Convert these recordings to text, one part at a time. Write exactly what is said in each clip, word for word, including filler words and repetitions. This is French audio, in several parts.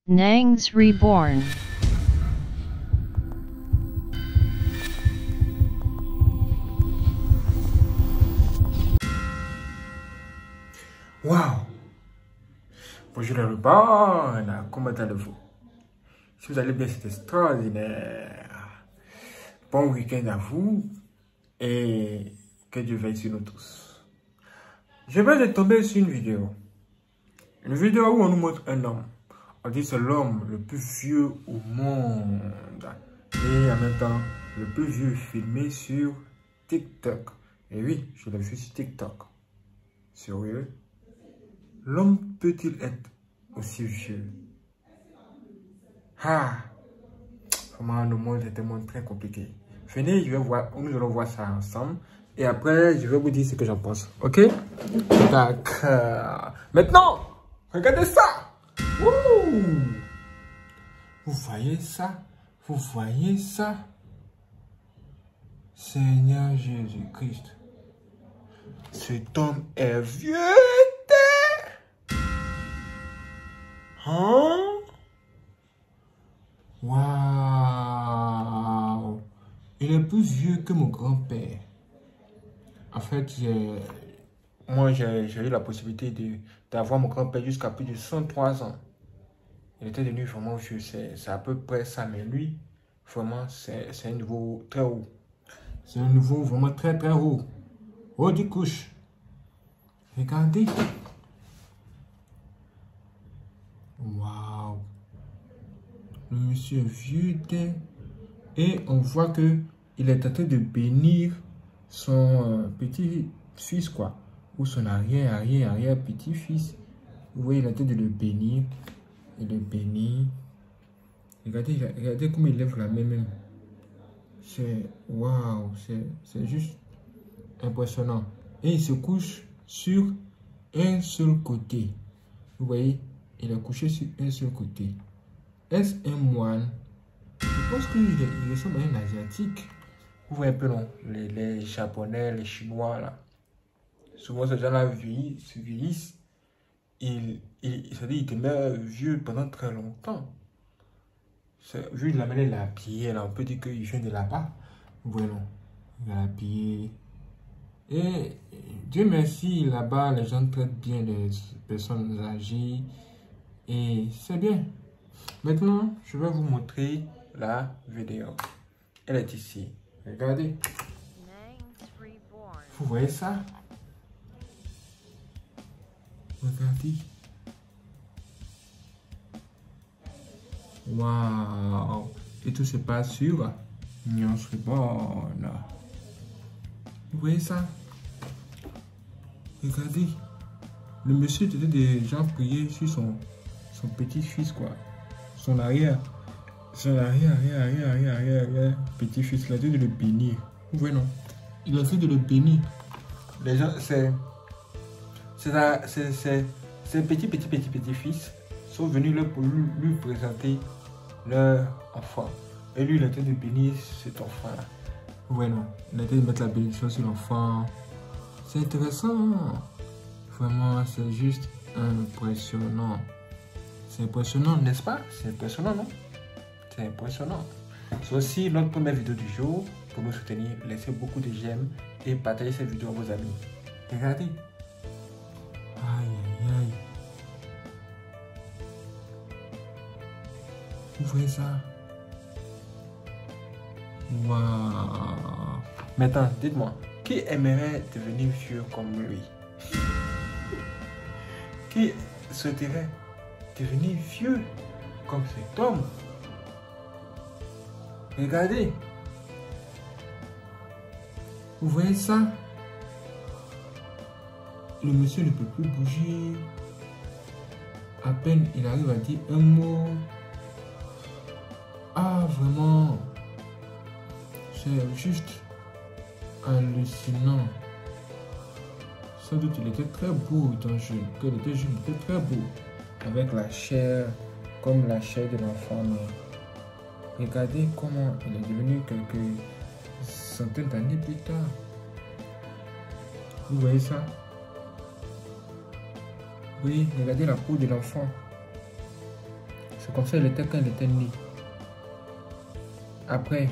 Nangs Reborn. Waouh! Bonjour les Reborn, comment allez-vous? Si vous allez bien, c'est extraordinaire. Bon week-end à vous et que Dieu veille sur nous tous. Je viens de tomber sur une vidéo. Une vidéo où on nous montre un homme. On dit que c'est l'homme le plus vieux au monde. Et en même temps, le plus vieux filmé sur TikTok. Et oui, je l'ai vu sur TikTok. Sérieux? L'homme peut-il être aussi vieux? Ah! Vraiment, le monde est un monde très compliqué. Venez, je vais voir, nous allons voir ça ensemble. Et après, je vais vous dire ce que j'en pense. Ok? D'accord. Maintenant, regardez ça! Wouh! Vous voyez ça? Vous voyez ça? Seigneur Jésus-Christ. Cet homme est vieux. Hein? Waouh! Il est plus vieux que mon grand-père. En fait, moi, j'ai eu la possibilité d'avoir mon grand-père jusqu'à plus de cent trois ans. Il était devenu vraiment vieux. C'est à peu près ça. Mais lui, vraiment, c'est un niveau très haut. C'est un niveau vraiment très, très haut. Haut du couche. Regardez. Waouh! Le monsieur est vieux et on voit que il est en train de bénir son euh, petit-fils, quoi, ou son arrière, arrière, arrière petit-fils. Vous voyez, il est en train de le bénir. Il le bénit. Regardez, regardez comment il lève la main même. C'est waouh, c'est juste impressionnant. Et il se couche sur un seul côté. Vous voyez, il est couché sur un seul côté. Est-ce un moine? Je pense qu'il il ressemble à un asiatique. Vous voyez un peu, non? Les, les japonais, les chinois, là. Souvent, ces gens-là vieillissent. Ils, ils, ils, ils demeurent vieux pendant très longtemps. Vu de la manière il a habillé, là, on peut dire qu'il vient de là-bas. Vous voyez, non? Il a habillé. Et Dieu merci, là-bas, les gens traitent bien les personnes âgées. Et c'est bien. Maintenant, je vais vous montrer la vidéo. Elle est ici. Regardez. Vous voyez ça? Regardez. Waouh! Et tout se passe sur Nangs Reborn. Vous voyez ça? Regardez. Le monsieur était déjà prié sur son, son petit-fils, quoi. Son arrière. Son arrière, arrière, arrière, arrière, arrière, arrière. Petit-fils, il a dit de le bénir. Vous voyez, non? Il a dit de le bénir. Les gens, c'est. C'est petit, petit, petit, petit-fils sont venus là pour lui, lui présenter leur enfant. Et lui, il a été de bénir cet enfant-là. Ouais, non. Il a été de mettre la bénédiction sur l'enfant. C'est intéressant. Vraiment, c'est juste impressionnant. C'est impressionnant, n'est-ce pas? C'est impressionnant, non? C'est impressionnant. C'est aussi notre première vidéo du jour. Pour nous soutenir, laissez beaucoup de j'aime et partagez cette vidéo à vos amis. Regardez. Aïe, aïe, aïe. Vous voyez ça? Waouh! Maintenant, dites-moi, qui aimerait devenir vieux comme lui? Qui souhaiterait devenir vieux comme cet homme? Regardez. Vous voyez ça? Le monsieur ne peut plus bouger. À peine il arrive à dire un mot. Ah, vraiment. C'est juste hallucinant. Sans doute il était très beau étant jeune. Quand il était jeune, il était très beau. Avec la chair, comme la chair de l'enfant. Regardez comment il est devenu quelques centaines d'années plus tard. Vous voyez ça? Oui, regardez la peau de l'enfant. C'est comme ça il était quand il était né. Après,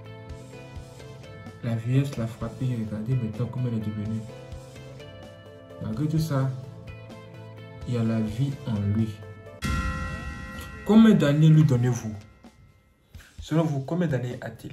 la vieillesse l'a frappé. Regardez maintenant comment elle est devenue. Malgré tout ça, il y a la vie en lui. Combien d'années lui donnez-vous? Selon vous, combien d'années a-t-il?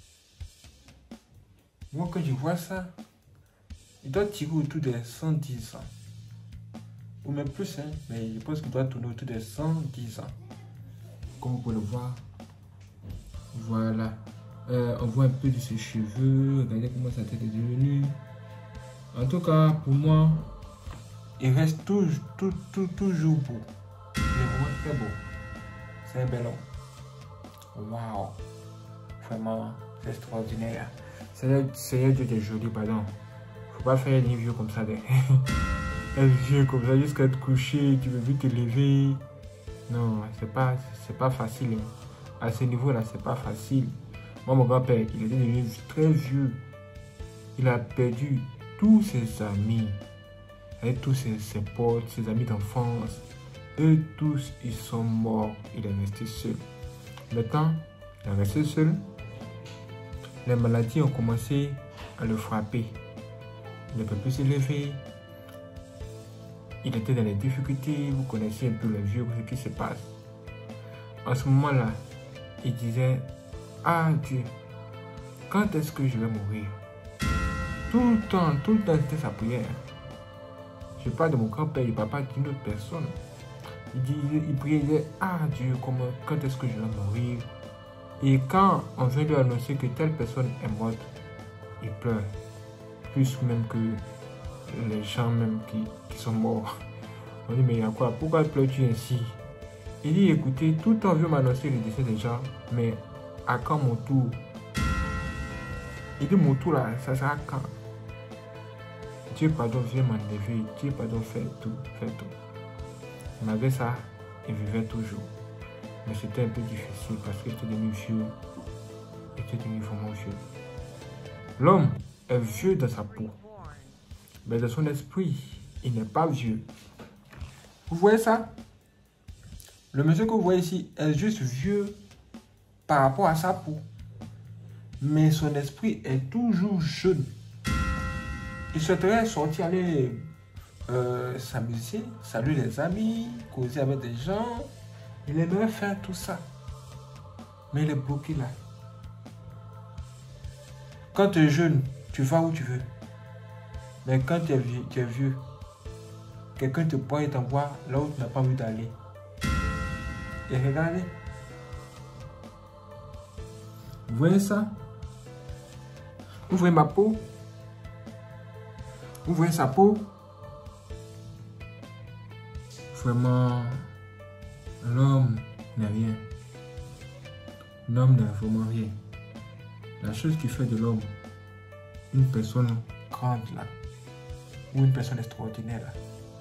Moi, quand je vois ça, il doit tirer autour des cent dix ans. Ou même plus, hein, mais je pense qu'il doit tourner autour des cent dix ans. Comme vous pouvez le voir. Voilà. Euh, on voit un peu de ses cheveux. Regardez comment sa tête est devenue. En tout cas, pour moi, il reste tout, tout, tout, toujours beau. Il est vraiment très beau. C'est un bel homme. Waouh. Vraiment, c'est extraordinaire. Seigneur Dieu, t'es joli, pardon. Faut pas faire un vieux comme ça. Un vieux comme ça, jusqu'à être couché, tu veux vite te lever. Non, c'est pas, c'est pas facile. Hein. À ce niveau-là, c'est pas facile. Moi, mon grand-père, il était devenu très vieux. Il a perdu tous ses amis. Avec tous ses, ses potes, ses amis d'enfance. Eux tous, ils sont morts. Il est resté seul. Maintenant, il est resté seul. Les maladies ont commencé à le frapper. Il ne peut plus se lever. Il était dans les difficultés. Vous connaissez un peu le vieux, ce qui se passe. En ce moment-là, il disait, ah Dieu, quand est-ce que je vais mourir? Tout le temps, tout le temps, c'était sa prière. Je parle de mon grand-père, il ne parle pas d'une autre personne. Il disait, il priait, ah Dieu, comment, quand est-ce que je vais mourir? Et quand on vient lui annoncer que telle personne est morte, il pleure. Plus même que les gens même qui, qui sont morts. On dit, mais il y a quoi? Pourquoi pleures-tu ainsi? Il dit, écoutez, tout le temps veut m'annoncer le décès des gens, mais à quand mon tour? Il dit, mon tour là, ça sera quand? Dieu pardon, viens m'enlever. Dieu pardon, fais tout, fais tout. Malgré ça, il vivait toujours. Mais c'était un peu difficile parce qu'il était devenu vieux. Il était devenu vraiment vieux. L'homme est vieux dans sa peau. Mais dans son esprit, il n'est pas vieux. Vous voyez ça? Le monsieur que vous voyez ici est juste vieux par rapport à sa peau. Mais son esprit est toujours jeune. Il souhaiterait sortir, aller euh, s'amuser, saluer les amis, causer avec des gens. Il aimerait faire tout ça. Mais il est bloqué là. Quand tu es jeune, tu vas où tu veux. Mais quand tu es vieux, tu es vieux, quelqu'un te prend et t'envoie là où tu n'as pas envie d'aller. Et regardez. Vous voyez ça? Vous voyez ma peau? Vous voyez sa peau? Vraiment, l'homme n'est rien. L'homme n'est vraiment rien. La chose qui fait de l'homme une personne grande là, ou une personne extraordinaire là,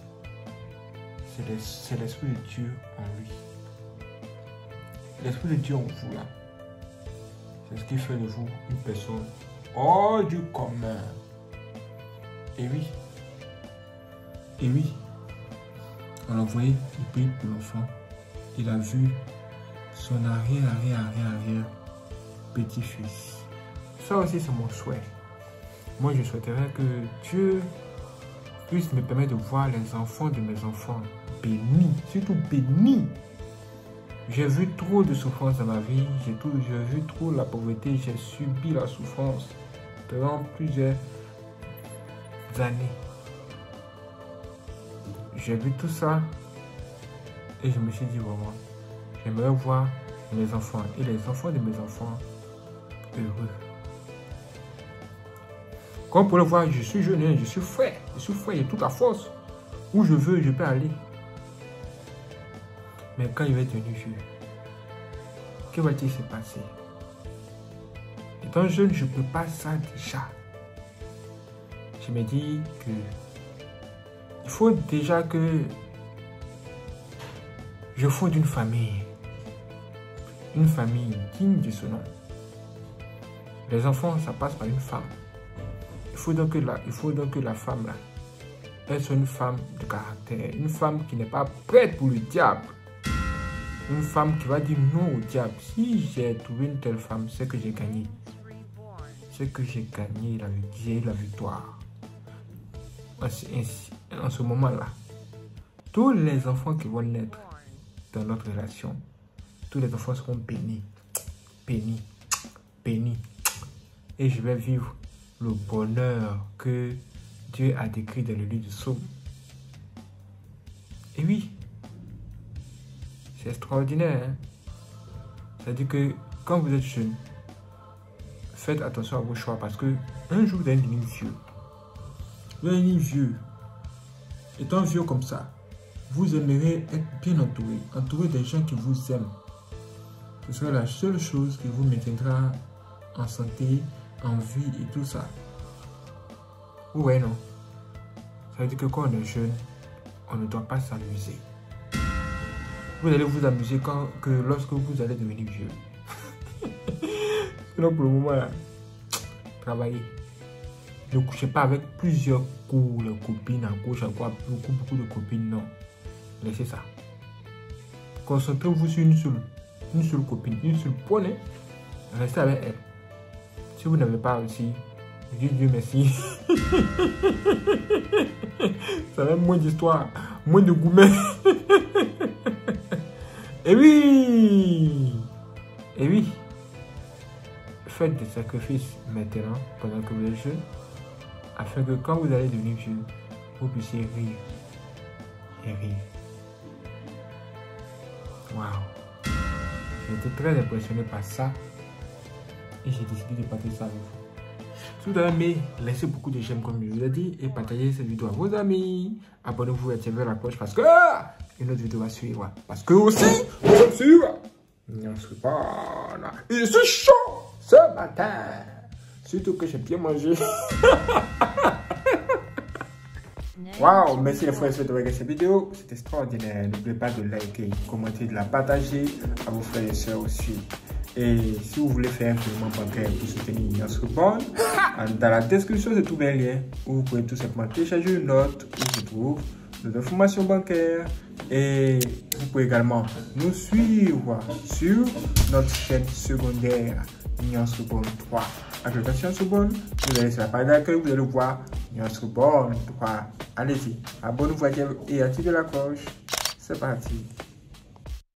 c'est l'Esprit de Dieu en lui. L'Esprit de Dieu en vous là, c'est ce qui fait de vous une personne hors du commun. Et oui, et oui, alors vous voyez, il prie pour l'enfant. Il a vu son arrière, arrière, arrière, arrière petit-fils. Ça aussi, c'est mon souhait. Moi, je souhaiterais que Dieu puisse me permettre de voir les enfants de mes enfants bénis, surtout bénis. J'ai vu trop de souffrance dans ma vie, j'ai vu trop la pauvreté, j'ai subi la souffrance pendant plusieurs années. J'ai vu tout ça et je me suis dit vraiment, j'aimerais voir mes enfants et les enfants de mes enfants heureux. Comme vous pouvez le voir, je suis jeune, je suis frais, je suis frais, j'ai toute la force. Où je veux, je peux aller. Mais quand il va être devenu vieux, que va-t-il se passer? Étant jeune, je ne peux pas ça déjà. Je me dis que il faut déjà que je fonde une famille. Une famille digne de ce nom. Les enfants, ça passe par une femme. Il faut donc que la, il faut donc que la femme là, elle soit une femme de caractère. Une femme qui n'est pas prête pour le diable. Une femme qui va dire non au diable. Si j'ai trouvé une telle femme, c'est que j'ai gagné. C'est que j'ai gagné, j'ai eu la victoire. Ainsi, ainsi, en ce moment-là, tous les enfants qui vont naître dans notre relation, tous les enfants seront bénis, bénis, bénis. Et je vais vivre le bonheur que Dieu a décrit dans le livre du Psaume. Et oui, c'est extraordinaire. Hein? C'est-à-dire que quand vous êtes jeune, faites attention à vos choix parce que un jour vous allez devenir vieux. Vous allez devenir vieux. Étant vieux comme ça, vous aimerez être bien entouré, entouré des gens qui vous aiment. Ce sera la seule chose qui vous maintiendra en santé, en vie et tout ça. Ouais, non. Ça veut dire que quand on est jeune, on ne doit pas s'amuser. Vous allez vous amuser quand, que lorsque vous allez devenir vieux. Sinon, pour le moment, là, travaillez. Ne couchez pas avec plusieurs coups, les copines en gauche, à droite, beaucoup, beaucoup de copines, non. Laissez ça. Concentrez-vous sur une seule, une seule copine, une seule poignée. Restez avec elle. Si vous n'avez pas réussi, dites Dieu merci. Ça va moins d'histoire, moins de gourmet. Et oui, et oui, faites des sacrifices maintenant, pendant que vous êtes jeune, afin que quand vous allez devenir vieux, vous puissiez rire et rire. Waouh! J'ai été très impressionné par ça et j'ai décidé de partager ça avec vous. Si vous avez aimé, laissez beaucoup de j'aime comme je vous l'ai dit et partagez cette vidéo à vos amis. Abonnez-vous et activez la cloche parce que une autre vidéo va suivre. Parce que aussi, nous sommes sur Niance Reborn. Et je suis chaud ce matin. Surtout que j'ai bien mangé. Waouh, merci les frères et sœurs de regarder cette vidéo. C'est extraordinaire. N'oubliez pas de liker, commenter, de la partager à vos frères et sœurs aussi. Et si vous voulez faire un paiement bancaire pour soutenir Niance Reborn, dans la description, se trouve un lien où vous pouvez tout simplement télécharger une note où se trouve nos informations bancaires. Et vous pouvez également nous suivre sur notre chaîne secondaire Niance Reborn trois. Application Reborn, vous allez sur la page d'accueil, vous allez voir Niance Reborn trois. Allez-y, abonnez-vous et activez la cloche. C'est parti.